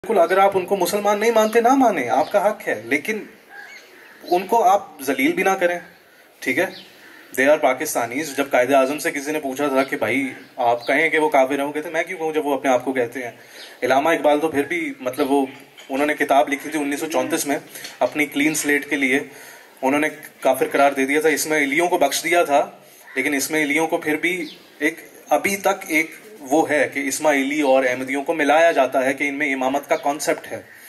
बिल्कुल, अगर आप उनको मुसलमान नहीं मानते ना माने, आपका हक है, लेकिन उनको आप जलील भी ना करें, ठीक है। They are Pakistanis. जब कायदे आजम से किसी ने पूछा था कि भाई आप कहें कि वो काफिर हैं, वो कहते मैं क्यों कहूँ जब वो अपने आप को कहते हैं। इलामा इकबाल तो फिर भी मतलब वो उन्होंने किताब लिखी थी 1934 में अपनी क्लीन स्लेट के लिए, उन्होंने काफिर करार दे दिया था, इस्माइलियों को बख्श दिया था, लेकिन इस्माइलियों को फिर भी एक अभी तक एक वो है कि इस्माइली और अहमदियों को मिलाया जाता है कि इनमें इमामत का कॉन्सेप्ट है।